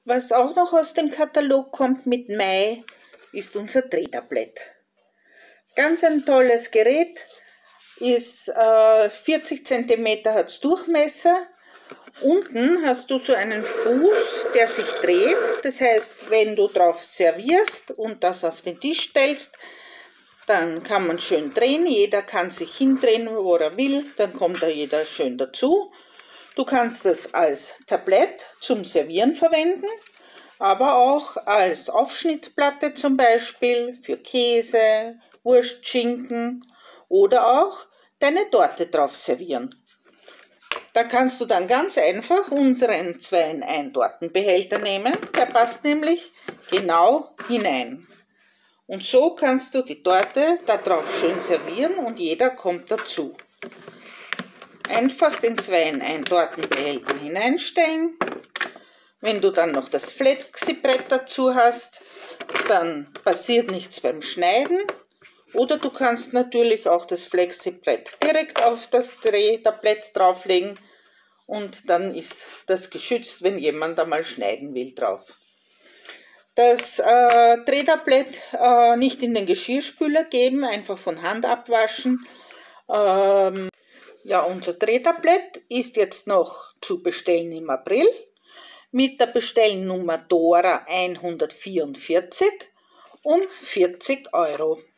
Was auch noch aus dem Katalog kommt mit Mai, ist unser Drehtablett. Ganz ein tolles Gerät, ist 40 cm hat's Durchmesser. Unten hast du so einen Fuß, der sich dreht. Das heißt, wenn du drauf servierst und das auf den Tisch stellst, dann kann man schön drehen. Jeder kann sich hindrehen, wo er will. Dann kommt da jeder schön dazu. Du kannst das als Tablett zum Servieren verwenden, aber auch als Aufschnittplatte zum Beispiel für Käse, Wurst, Schinken oder auch deine Torte drauf servieren. Da kannst du dann ganz einfach unseren 2-in-1 Tortenbehälter nehmen, der passt nämlich genau hinein. Und so kannst du die Torte da drauf schön servieren und jeder kommt dazu. Einfach den 2-in-1 Tortenbehälter hineinstellen. Wenn du dann noch das Flexibrett dazu hast, dann passiert nichts beim Schneiden. Oder du kannst natürlich auch das Flexibrett direkt auf das Drehtablett drauflegen und dann ist das geschützt, wenn jemand einmal schneiden will drauf. Das Drehtablett nicht in den Geschirrspüler geben, einfach von Hand abwaschen. Ja, unser Drehtablett ist jetzt noch zu bestellen im April mit der Bestellnummer Dora 144 um 40 €.